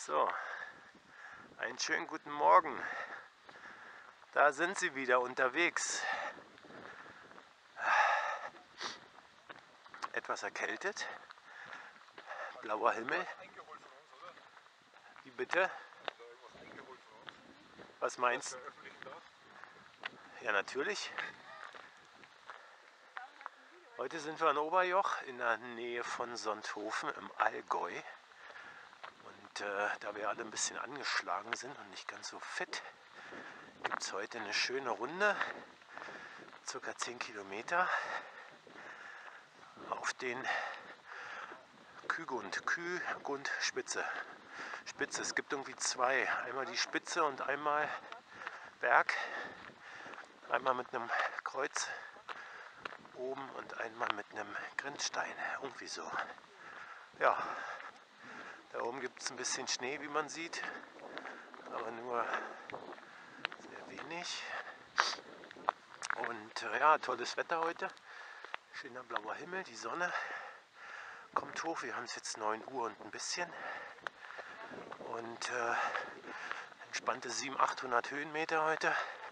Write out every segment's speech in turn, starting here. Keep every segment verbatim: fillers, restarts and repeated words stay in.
So, einen schönen guten Morgen. Da sind sie wieder unterwegs. Etwas erkältet. Blauer Himmel. Wie bitte? Was meinst du? Ja, natürlich. Heute sind wir in Oberjoch in der Nähe von Sonthofen im Allgäu. Und äh, da wir alle ein bisschen angeschlagen sind und nicht ganz so fit, gibt es heute eine schöne Runde, circa zehn Kilometer, auf den Kühgund, Kühgund Spitze. Spitze, es gibt irgendwie zwei, einmal die Spitze und einmal Berg, einmal mit einem Kreuz oben und einmal mit einem Grenzstein, irgendwie so. Ja, da oben gibt es ein bisschen Schnee, wie man sieht, aber nur sehr wenig. Und äh, ja, tolles Wetter heute, schöner blauer Himmel, die Sonne kommt hoch, wir haben es jetzt neun Uhr und ein bisschen. Und äh, entspannte siebenhundert, achthundert Höhenmeter heute.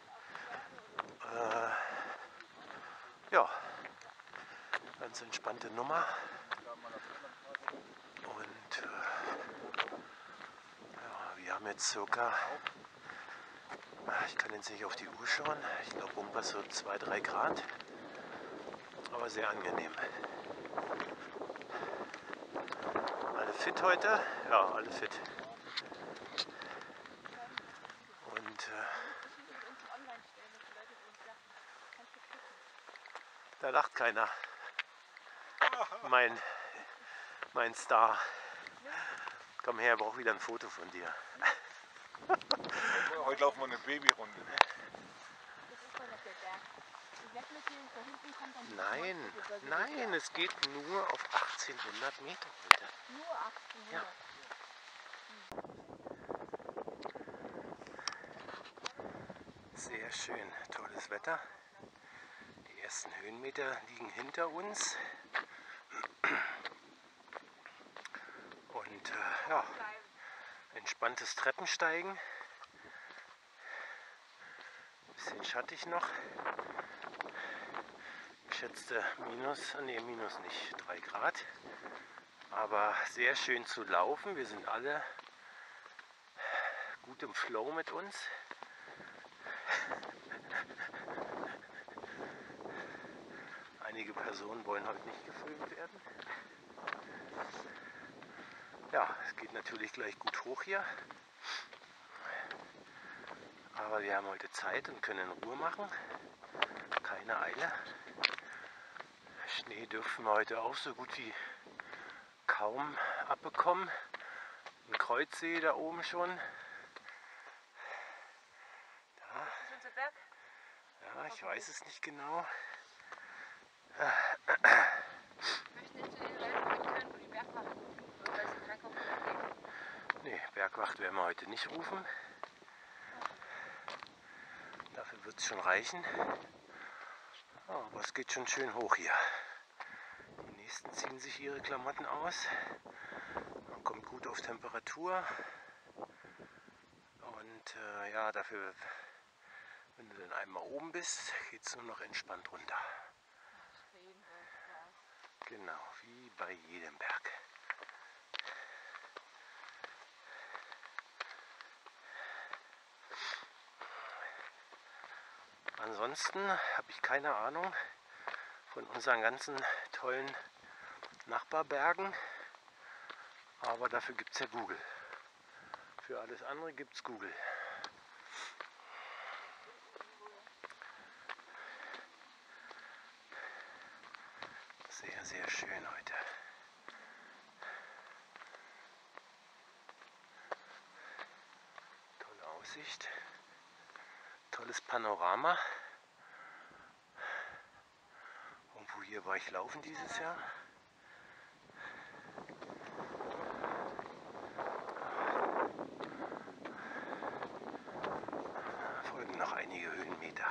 Äh, ja, ganz entspannte Nummer. Und äh, ja, wir haben jetzt circa, ich kann jetzt nicht auf die Uhr schauen, ich glaube irgendwas so zwei, drei Grad, aber sehr angenehm. Alle fit heute? Ja, alle fit. Und äh, da lacht keiner. Mein, mein Star. Komm her, ich brauche wieder ein Foto von dir. Heute laufen wir eine Babyrunde. Nein, nein, es geht nur auf achtzehnhundert Meter heute. Nur achtzehnhundert? Ja. Sehr schön, tolles Wetter. Die ersten Höhenmeter liegen hinter uns. Und äh, ja, entspanntes Treppensteigen. Ein bisschen schattig noch. Ich schätzte minus, nee, minus nicht, drei Grad. Aber sehr schön zu laufen. Wir sind alle gut im Flow mit uns. Einige Personen wollen heute nicht gefilmt werden. Ja, es geht natürlich gleich gut hoch hier. Aber wir haben heute Zeit und können in Ruhe machen. Keine Eile. Schnee dürfen wir heute auch so gut wie kaum abbekommen. Ein Kreuzsee da oben schon. Da. Ist unser Berg? Ja, ich weiß es nicht genau. Ich möchte nicht zu den Leuten mitführen, wo die Bergwacht rufen, weil sie kein Kompliment geben. Nee, Bergwacht werden wir heute nicht rufen. Dafür wird es schon reichen. Oh, aber es geht schon schön hoch hier. Die nächsten ziehen sich ihre Klamotten aus. Man kommt gut auf Temperatur. Und äh, ja, dafür, wenn du dann einmal oben bist, geht es nur noch entspannt runter. Genau, wie bei jedem Berg. Ansonsten habe ich keine Ahnung von unseren ganzen tollen Nachbarbergen, aber dafür gibt es ja Google. Für alles andere gibt es Google. Sehr, sehr schön heute. Tolle Aussicht. Tolles Panorama. Irgendwo hier war ich laufen dieses Jahr. Da folgen noch einige Höhenmeter.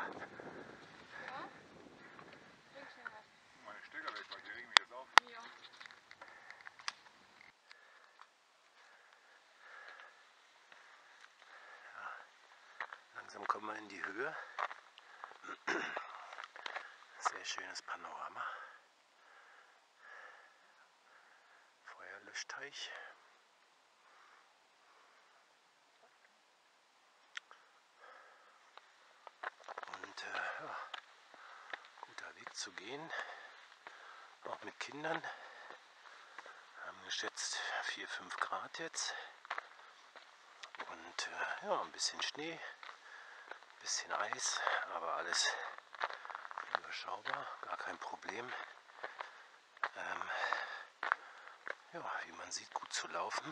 Meine Stecker weg, weil die regen mich jetzt auf. Ja. Langsam kommen wir in die Höhe. Sehr schönes Panorama. Feuerlöschteich. Und äh, ja, guter Weg zu gehen. Auch mit Kindern. Wir haben geschätzt vier, fünf Grad jetzt. Und äh, ja, ein bisschen Schnee, ein bisschen Eis, aber alles überschaubar, gar kein Problem. Ähm, ja, wie man sieht, gut zu laufen.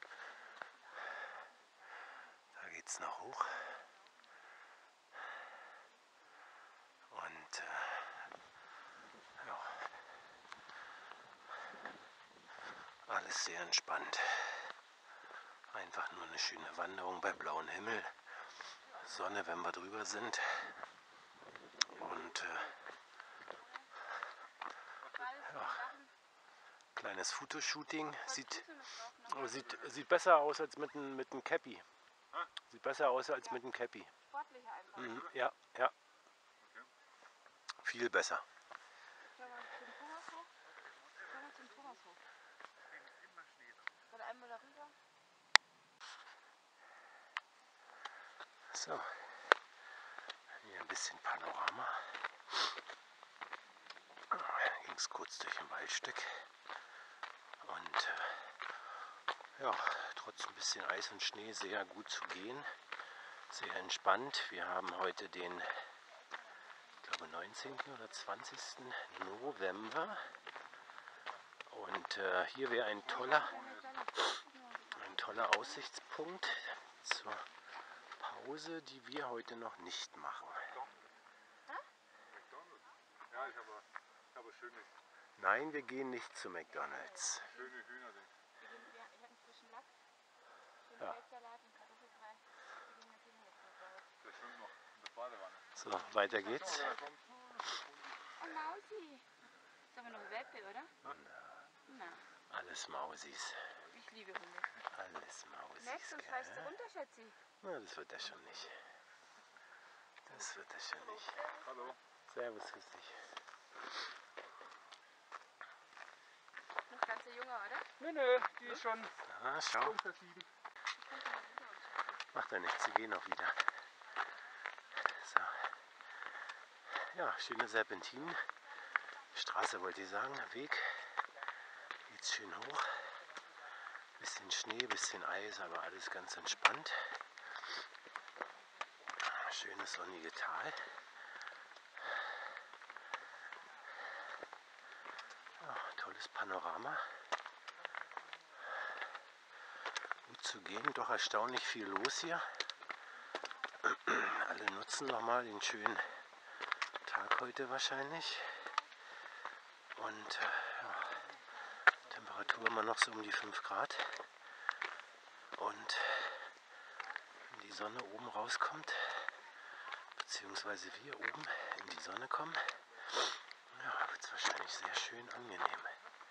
Da geht es noch hoch. Und äh, ja, alles sehr entspannt. Einfach nur eine schöne Wanderung bei blauem Himmel. Sonne, wenn wir drüber sind. Und äh, ja, kleines Fotoshooting. Sieht, sieht, sieht besser aus als mit einem mit einem Cappy. Sieht besser aus als mit einem Cappy. Sportlicher einfach. Mhm, ja, ja. Viel besser. Schau mal zum Thomashof. Schau mal zum Thomashof. Dann einmal darüber. So. Hier ein bisschen Panorama. Ging es kurz durch ein Waldstück. Und äh, ja, trotz ein bisschen Eis und Schnee sehr gut zu gehen. Sehr entspannt. Wir haben heute den, ich glaube, neunzehnten oder zwanzigsten November. Und äh, hier wäre ein toller, ein toller Aussichtspunkt zur Pause, die wir heute noch nicht machen. Ja, ich habe, ich habe schönes, Nein, wir gehen nicht zu McDonald's. schöne Hühner. Wir gehen, wir, ich habe einen frischen Lachs, schönen Ja. Feldsalat und Kartoffelbrei. Wir gehen natürlich jetzt mit raus. Der schwimmt noch in der Badewanne. So, weiter geht's. Oh, Mausi. Ist aber noch ein Welpe, oder? Na, Alles Mausis. ich liebe Hunde. Alles Mausis. Merkst du, uns reißt du gell? runter, Schätzi? Na, das wird er schon nicht. Das wird er schon nicht. Hallo. Servus, grüß dich. Noch ganze Junge, oder? Nö, nö, die ist schon Ah, schau. verschieden. Macht ja nichts, sie gehen auch wieder. So. Ja, schöne Serpentinen. Straße wollte ich sagen, Weg. Geht's schön hoch. Bisschen Schnee, bisschen Eis, aber alles ganz entspannt. Schönes sonnige Tal. Ja, tolles Panorama. Gut zu gehen, doch erstaunlich viel los hier. Alle nutzen nochmal den schönen Tag heute wahrscheinlich. Und äh, ja, Temperatur immer noch so um die fünf Grad. Und wenn die Sonne oben rauskommt, beziehungsweise wir oben in die Sonne kommen, ja, wird es wahrscheinlich sehr schön angenehm.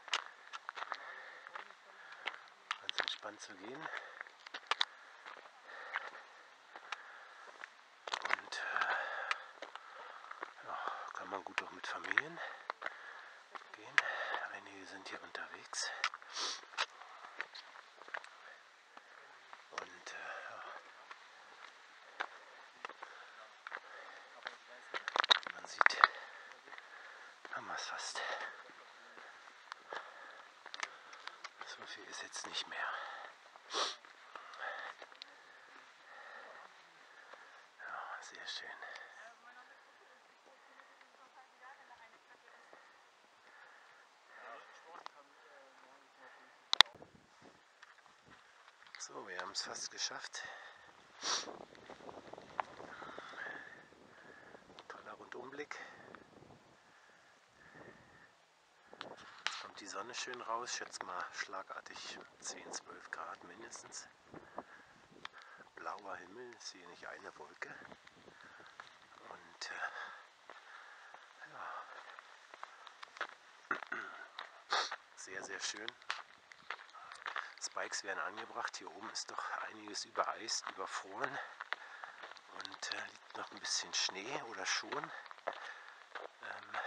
Ganz entspannt zu gehen. Und äh, ja, kann man gut auch mit Familien gehen. Einige sind hier unterwegs. Und äh, ja, man sieht, haben wir es fast. So viel ist jetzt nicht mehr. Ja, sehr schön. So, wir haben es fast geschafft. Toller Rundumblick. Jetzt kommt die Sonne schön raus, schätze mal schlagartig zehn, zwölf Grad mindestens. Blauer Himmel, ich sehe nicht eine Wolke. Und äh, ja, sehr, sehr schön. Spikes werden angebracht. Hier oben ist doch einiges übereist, überfroren. Und äh, liegt noch ein bisschen Schnee oder schon. Ähm,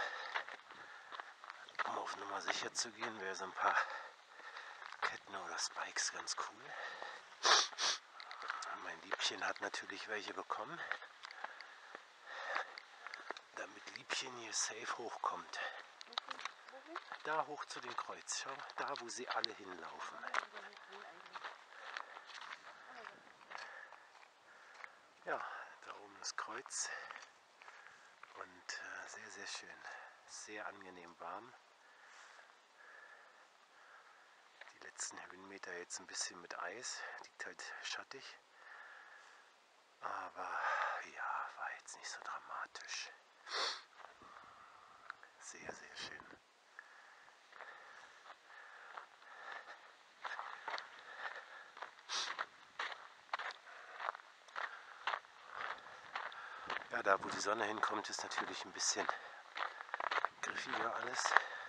um auf Nummer sicher zu gehen, wäre so ein paar Ketten oder Spikes ganz cool. Und mein Liebchen hat natürlich welche bekommen, damit Liebchen hier safe hochkommt. Da hoch zu dem Kreuz, schau, da wo sie alle hinlaufen. Ja, da oben das Kreuz und äh, sehr, sehr schön, sehr angenehm warm. Die letzten Höhenmeter jetzt ein bisschen mit Eis, liegt halt schattig, aber ja, war jetzt nicht so dramatisch. Sehr, sehr schön. Ja, da wo die Sonne hinkommt, ist natürlich ein bisschen griffiger alles.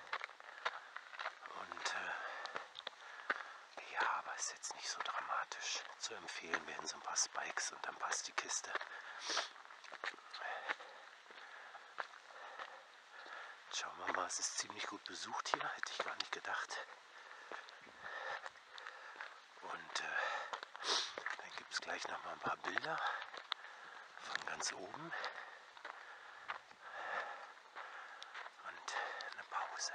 Und äh, ja, aber ist jetzt nicht so dramatisch. Zu empfehlen wären so ein paar Spikes und dann passt die Kiste. Schauen wir mal, es ist ziemlich gut besucht hier, hätte ich gar nicht gedacht. Und äh, dann gibt es gleich noch mal ein paar Bilder von ganz oben. Und eine Pause.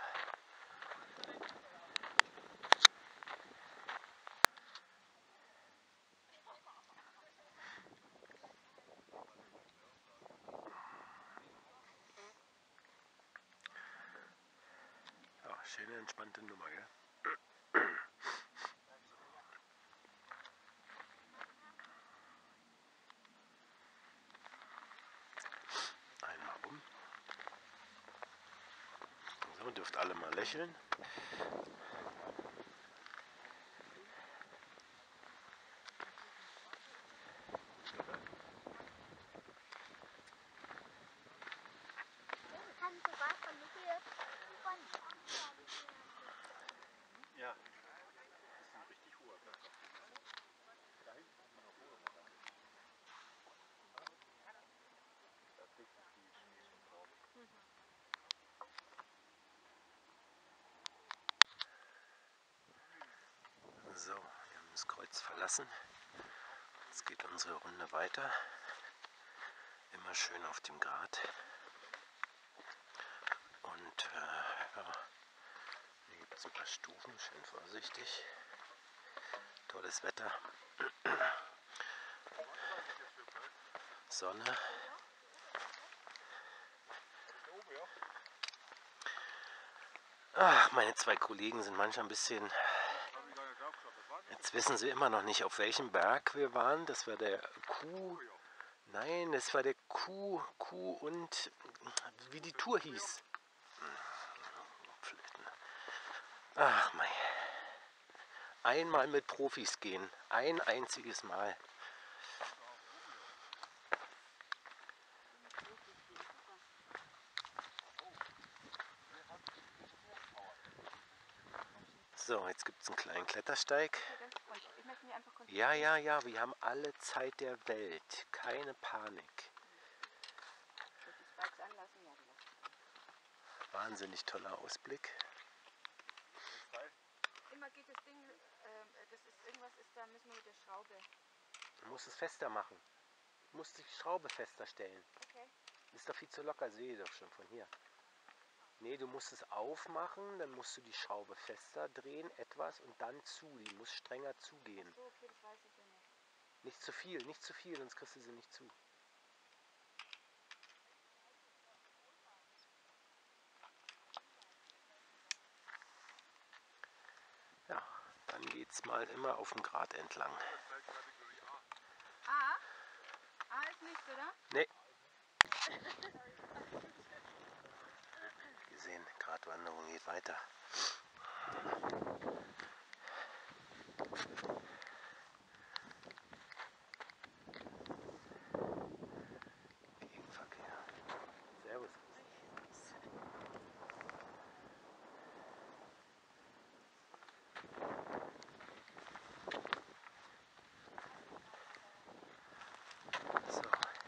Ja, schöne, entspannte Nummer, gell? Einmal um. So, dürft alle mal lächeln. Ja, das ist ein richtig hoher Berg. Da hinten ist noch hoher. Da kriegt man viel Schnee schon drauf. So, wir haben das Kreuz verlassen. Jetzt geht unsere Runde weiter. Immer schön auf dem Grat. Und äh, ja, hier gibt es ein paar Stufen, schön vorsichtig. Tolles Wetter. Sonne. Ach, meine zwei Kollegen sind manchmal ein bisschen... Jetzt wissen sie immer noch nicht, auf welchem Berg wir waren. Das war der Kuh... Nein, das war der Kuh... Kuh und... Wie die Tour hieß. Ach, mein... Einmal mit Profis gehen. Ein einziges Mal. So, jetzt gibt es einen kleinen Klettersteig. Ja, ja, ja, wir haben alle Zeit der Welt. Keine Panik. Wahnsinnig toller Ausblick. Immer geht das Ding, äh, das ist irgendwas ist da, müssen wir mit der Schraube. Du musst es fester machen. Du musst die Schraube fester stellen. Okay. Ist doch viel zu locker, sehe ich doch schon von hier. Nee, du musst es aufmachen, dann musst du die Schraube fester drehen, etwas und dann zu. Die muss strenger zugehen. Ach so, okay, das weiß ich ja nicht. Nicht zu viel, nicht zu viel, sonst kriegst du sie nicht zu. Ja, dann geht's mal immer auf dem Grat entlang. A? A ist nichts, oder? Nee. Gesehen, Gratwanderung geht weiter. Gegenverkehr. Servus. So.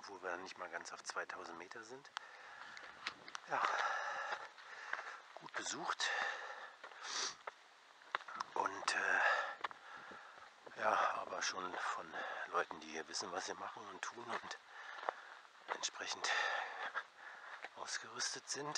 obwohl wir nicht mal ganz auf zweitausend Meter sind. Ja, gut besucht und äh, ja, aber schon von Leuten, die hier wissen, was sie machen und tun und entsprechend ausgerüstet sind.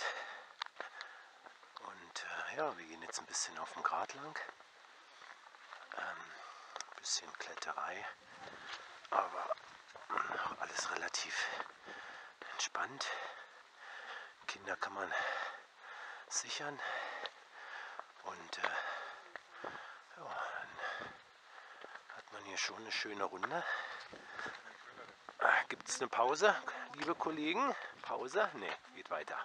Und äh, ja, wir gehen jetzt ein bisschen auf dem Grat lang. Ähm, ein bisschen Kletterei, aber noch alles relativ entspannt. Kinder kann man sichern und äh, ja, dann hat man hier schon eine schöne Runde. Gibt es eine Pause, liebe Kollegen? Pause? Ne, geht weiter.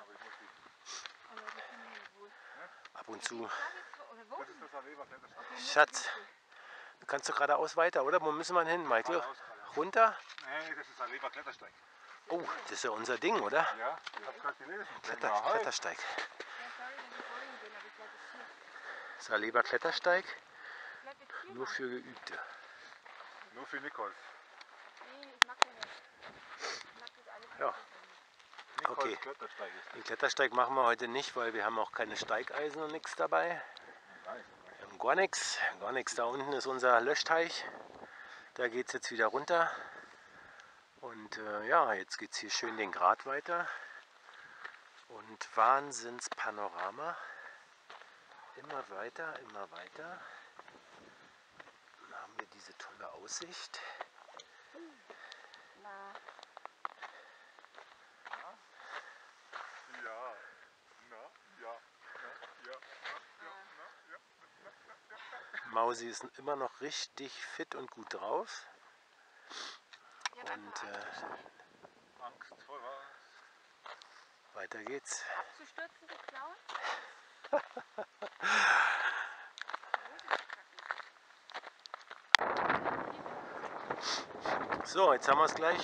Ab und zu. Das ist das Aleva Klettersteig. Schatz, du kannst doch geradeaus weiter, oder? Wo müssen wir hin, Michael? Runter? Nee, das ist Aleva Klettersteig. Oh, das ist ja unser Ding, oder? Ja, ich hab's gerade gelesen. Kletter, Ja, halt. Klettersteig. Saleber Klettersteig, nur für Geübte. Nur für Nikos. Ja, Nikos okay. Klettersteig ist Den Klettersteig machen wir heute nicht, weil wir haben auch keine Steigeisen und nichts dabei. Nein. Wir haben gar nichts. Gar nichts. Da unten ist unser Löschteich. Da geht es jetzt wieder runter. Und äh, ja, jetzt geht es hier schön den Grat weiter. Und Wahnsinnspanorama. Immer weiter, immer weiter. Dann haben wir diese tolle Aussicht. Na, Ja. Na, ja. Na, ja. Na, ja. Na, ja. Mausi ist immer noch richtig fit und gut drauf. ich hab Und einfach Angst, äh, Angst vor was? weiter geht's. abzustürzen, die Klauen. So, jetzt haben wir es gleich.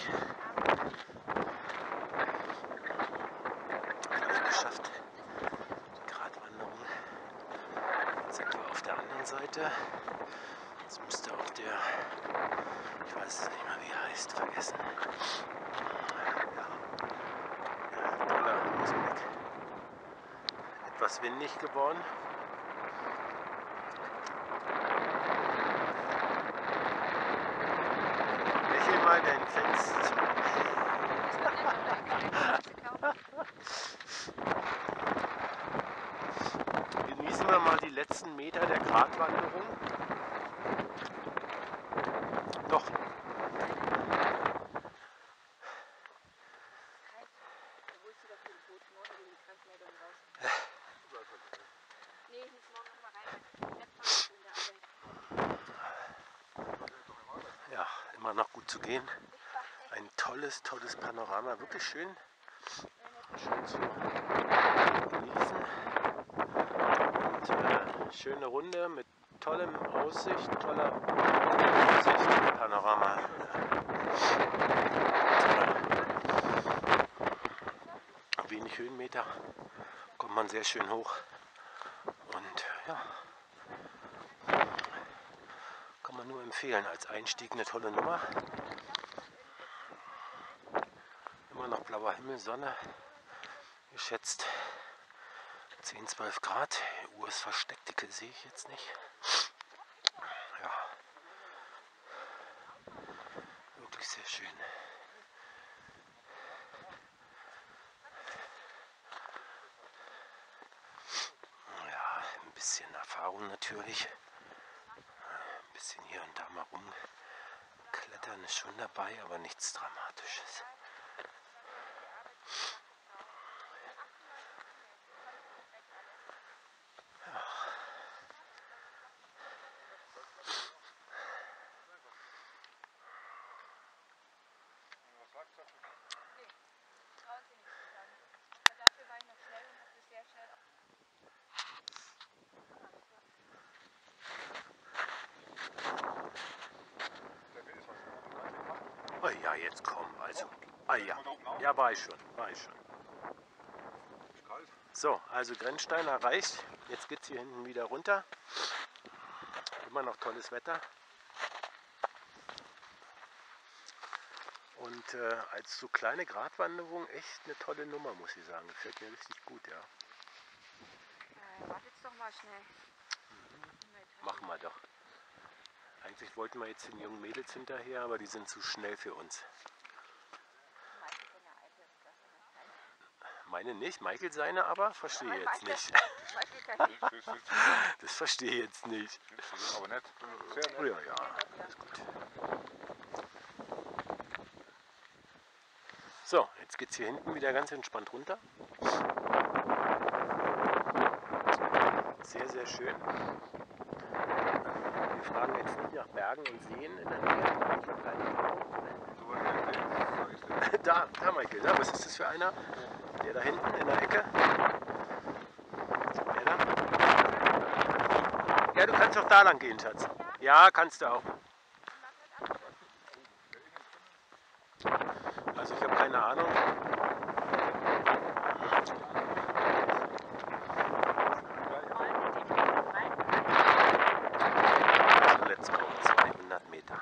Gleich geschafft. Die Gratwanderung. Jetzt sind wir auf der anderen Seite. Jetzt müsste auch der, ich weiß es nicht mehr wie er heißt, vergessen. Ja, ja, toller Ausblick. Etwas windig geworden. Lächel mal dein Fenster zu. Genießen wir mal die letzten Meter der Gratwanderung. Doch. Nee, ich muss morgen noch mal rein. Jetzt in der Arbeit. Ja, immer noch gut zu gehen. Ein tolles, tolles Panorama, wirklich schön. Schön zu genießen. Und äh, schöne Runde mit tollem Aussicht, toller Aussicht, Panorama. Äh, wenig Höhenmeter, kommt man sehr schön hoch. Und ja, kann man nur empfehlen, als Einstieg eine tolle Nummer. Immer noch blauer Himmel, Sonne, geschätzt zehn, zwölf Grad. Die Uhr ist versteckt, die sehe ich jetzt nicht. Ja, wirklich sehr schön. Ja, ein bisschen Erfahrung natürlich. Ein bisschen hier und da mal rumklettern ist schon dabei, aber nichts Dramatisches. Was sagst du? Trauen Sie nichts zu sagen. Aber dafür war ich noch schnell und habe das sehr schnell. Der Bild ist was. Oh ja, jetzt komm, also. Ah ja, ja, war ich schon, war ich schon. Ist kalt. So, also Grenzstein erreicht. Jetzt geht es hier hinten wieder runter. Immer noch tolles Wetter. Und äh, als so kleine Gratwanderung echt eine tolle Nummer, muss ich sagen. Gefällt mir richtig gut, ja. Äh, warte jetzt doch mal schnell. Machen wir doch. Eigentlich wollten wir jetzt den jungen Mädels hinterher, aber die sind zu schnell für uns. Meine nicht, Michael seine aber, verstehe ich jetzt nicht. Das verstehe ich jetzt nicht. Aber nett. Sehr nett. Oh ja, ja, alles gut. So, jetzt geht es hier hinten wieder ganz entspannt runter. Sehr, sehr schön. Wir fragen jetzt nicht nach Bergen und Seen in der Nähe. Ich habe keine Ahnung. Da, da Michael, da, was ist das für einer? Der da hinten in der Ecke. Der da? Ja, du kannst auch da lang gehen, Schatz. Ja, kannst du auch. Also ich habe keine Ahnung. Also let's go, zweihundert Meter.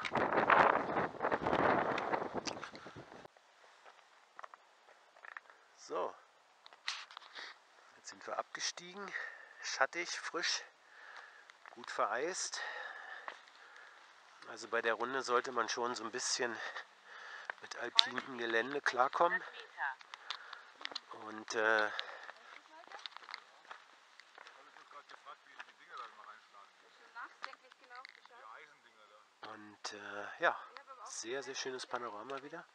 So, jetzt sind wir abgestiegen, schattig, frisch, gut vereist. Also bei der Runde sollte man schon so ein bisschen mit alpinem Gelände klarkommen. Und äh, und äh, ja, sehr, sehr schönes Panorama wieder.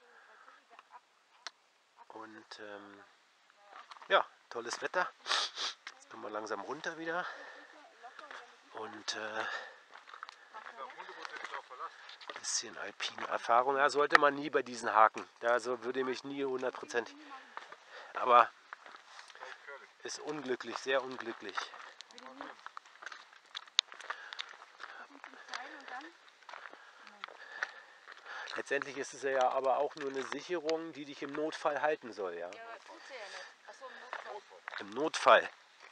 Und ähm, ja, tolles Wetter. Jetzt kommen wir langsam runter wieder. Und äh, ein bisschen alpine Erfahrung. Ja, sollte man nie bei diesen Haken. Da also würde mich nie hundert Prozent. Aber ist unglücklich, sehr unglücklich. Letztendlich ist es ja aber auch nur eine Sicherung, die dich im Notfall halten soll. Ja? Ja, tut sie ja nicht. Achso, im Notfall. Im Notfall.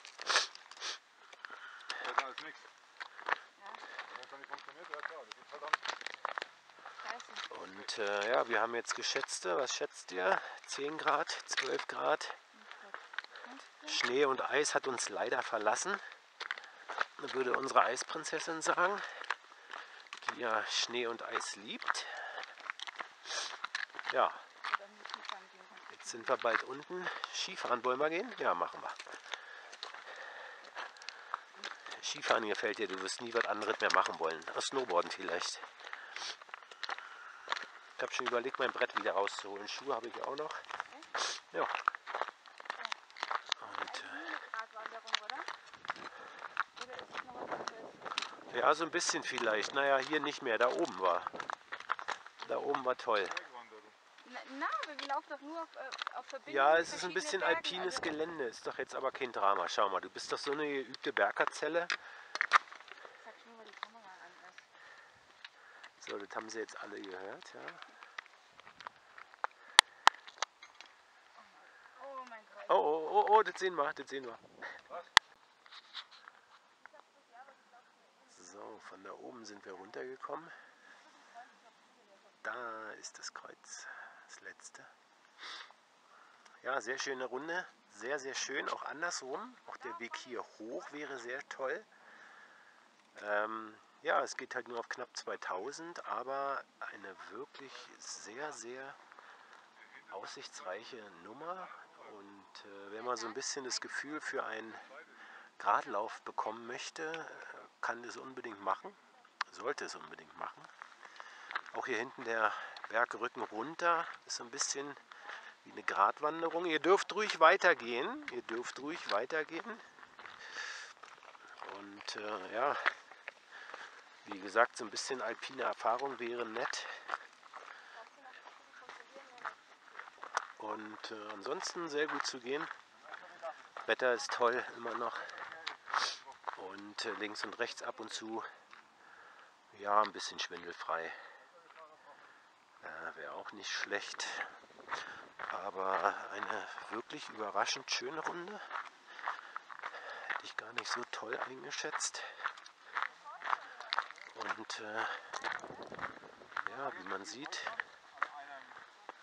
Besser als nichts. Wenn es dann nicht funktioniert, ja klar, das ist halt dann. Und äh, ja, wir haben jetzt geschätzte, was schätzt ihr? zehn Grad, zwölf Grad. Schnee und Eis hat uns leider verlassen, würde unsere Eisprinzessin sagen, die ja Schnee und Eis liebt. Ja, jetzt sind wir bald unten. Skifahren wollen wir gehen? Ja, machen wir. Skifahren gefällt dir, du wirst nie was anderes mehr machen wollen. Snowboarden vielleicht. Ich habe schon überlegt, mein Brett wieder rauszuholen. Schuhe habe ich auch noch. Ja. Und, äh, ja, so ein bisschen vielleicht. Naja, hier nicht mehr. Da oben war. Da oben war toll. Na, na, aber wir laufen doch nur auf, äh, auf Verbindung. Ja, es ist ein verschiedene bisschen Bergen, alpines also Gelände. Ist doch jetzt aber kein Drama. Schau mal, du bist doch so eine geübte Bergerzelle. Sag schon mal die Kamera an. Was? So, das haben sie jetzt alle gehört, ja. Oh mein Gott. Oh, oh, oh, oh, das sehen wir, das sehen wir. So, von da oben sind wir runtergekommen. Da ist das Kreuz, das letzte. Ja, sehr schöne Runde, sehr, sehr schön, auch andersrum. Auch der Weg hier hoch wäre sehr toll. Ähm, ja, es geht halt nur auf knapp zweitausend, aber eine wirklich sehr, sehr aussichtsreiche Nummer. Und äh, wenn man so ein bisschen das Gefühl für einen Gradlauf bekommen möchte, kann das unbedingt machen, sollte es unbedingt machen. Auch hier hinten der Bergrücken runter ist so ein bisschen wie eine Gratwanderung. Ihr dürft ruhig weitergehen, ihr dürft ruhig weitergehen. Und äh, ja, wie gesagt, so ein bisschen alpine Erfahrung wäre nett. Und äh, ansonsten sehr gut zu gehen. Wetter ist toll immer noch. Und äh, links und rechts ab und zu, ja, ein bisschen schwindelfrei. Äh, wäre auch nicht schlecht. Aber eine wirklich überraschend schöne Runde. Hätte ich gar nicht so toll eingeschätzt. Und äh, ja, wie man sieht,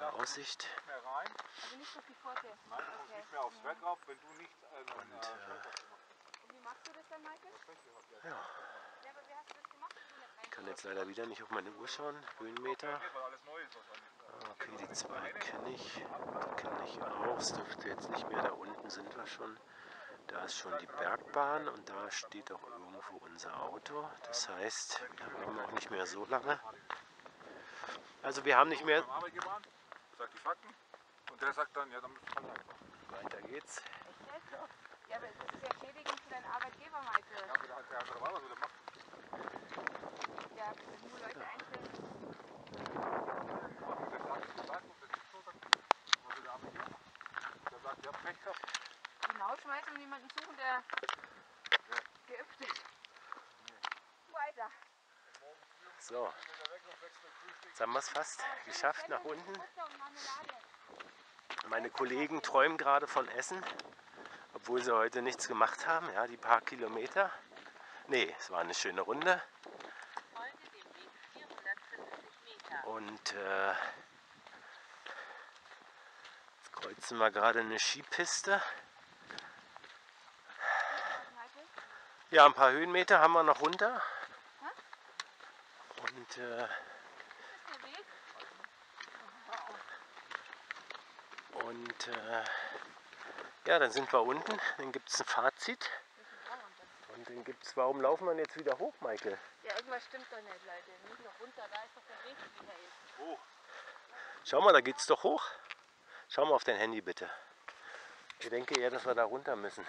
Tolle Aussicht. Nicht mehr rein. Also nicht so viel Pforte. Nein, du kommst Okay. nicht mehr aufs Werk rauf, wenn du nicht äh, einen Und, äh, Stellplatz gemacht hast. Und wie machst du das dann, Michael? Das Pech gehabt, Ja, ja. Ja, aber wie hast du das gemacht? dass du nicht rein- ich kann jetzt leider wieder nicht auf meine Uhr schauen. Höhenmeter. Okay, weil alles neu ist wahrscheinlich. Okay, die zwei kenne ich. Die kenne ich auch. Es dürfte jetzt nicht mehr. Da unten sind wir schon. Da ist schon die Bergbahn und da steht auch irgendwo unser Auto. Das heißt, wir haben auch nicht mehr so lange. Also wir haben nicht mehr. Beim Arbeitgeber an, sagt die Fakten und der sagt dann, ja, dann kann er einfach. Weiter geht's. Echt jetzt? Ja, aber das ist ja schädigend für deinen Arbeitgeber, Michael. Ja, aber der hat der hat doch was wieder macht. Ja, nur Leute einstellen. Und der sagt, der sagt, das ist so, sagt, was will der Arbeitgeber machen? Der sagt, ja, Pech gehabt. Hinausschmeißen und jemanden suchen, der geübt ist. Weiter. So, jetzt haben wir es fast geschafft nach unten. Butter und Marmelade. Meine Kollegen träumen gerade von Essen, obwohl sie heute nichts gemacht haben. Ja, die paar Kilometer. Nee, es war eine schöne Runde. Folge dem Weg vierhundertfünfzig Meter. Und äh, jetzt kreuzen wir gerade eine Skipiste. Ja, ein paar Höhenmeter haben wir noch runter. Und äh, und äh, ja, dann sind wir unten. Dann gibt es ein Fazit. Und dann gibt es, warum laufen wir jetzt wieder hoch, Michael? Ja, irgendwas stimmt doch nicht, Leute. Wir müssen noch runter, da ist doch der Weg, Michael. Hoch. Schau mal, da geht's doch hoch. Schau mal auf dein Handy bitte. Ich denke eher, dass wir da runter müssen.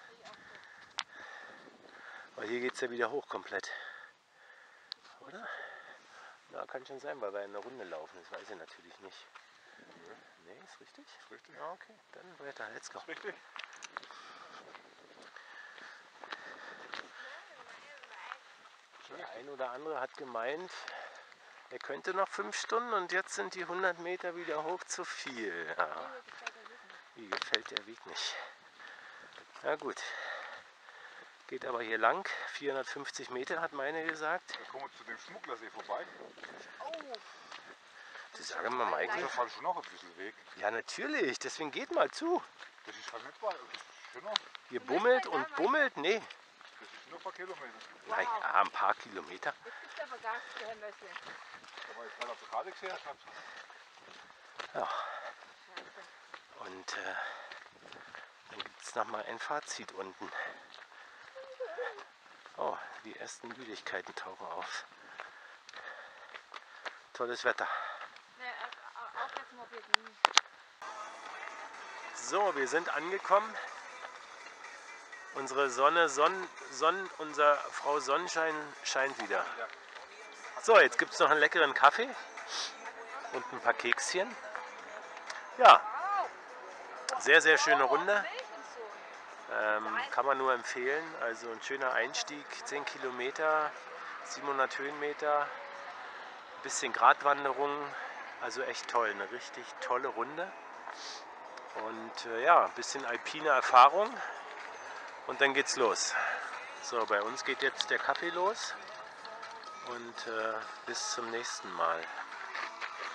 Weil hier geht es ja wieder hoch komplett. Oder? Ja, kann schon sein, weil wir eine Runde laufen. Das weiß ich natürlich nicht. Nee, ist richtig? Ist richtig. Ja, okay, dann weiter, let's go. Ist richtig. Der ein oder andere hat gemeint, er könnte noch fünf Stunden und jetzt sind die hundert Meter wieder hoch zu viel. Ja. Wie gefällt der Weg nicht? Na gut. Geht aber hier lang. vierhundertfünfzig Meter hat meine gesagt. Da kommen wir zu dem Schmugglersee vorbei. Sie sagen mal, Michael. Da fahren schon noch ein bisschen Weg. Ja, natürlich. Deswegen geht mal zu. Das ist halt nicht weit. Das ist schon noch, Ihr bummelt und bummelt. Nee. das ist nur ein paar Kilometer. Na ja, ein paar Kilometer. Jetzt gibt's aber Gas, der Herr Mössle. Aber ich gerade auf der Karte gesehen habe. Ja. Und äh, dann gibt es nochmal ein Fazit unten. Oh, die ersten Müdigkeiten tauchen auf. Tolles Wetter. Ne, auch jetzt Moped. So, wir sind angekommen. Unsere Sonne, Sonn, Sonn, unser Frau Sonnenschein scheint wieder. So, jetzt gibt es noch einen leckeren Kaffee und ein paar Kekschen. Ja, sehr, sehr schöne Runde. Ähm, kann man nur empfehlen. Also ein schöner Einstieg, zehn Kilometer, siebenhundert Höhenmeter, bisschen Gratwanderung. Also echt toll, eine richtig tolle Runde. Und äh, ja, ein bisschen alpine Erfahrung. Und dann geht's los. So, bei uns geht jetzt der Kaffee los. Und äh, bis zum nächsten Mal.